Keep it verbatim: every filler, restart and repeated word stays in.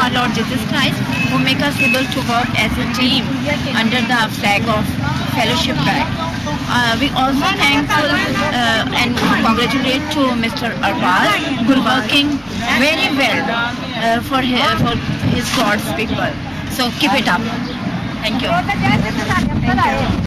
our Lord Jesus Christ, who make us able to work as a team under the flag of fellowship bag. Uh, we also thankful uh, and congratulate to Mister Arbaz, who is working very well uh, for his, for his God's people. So keep it up. Thank you. Thank you.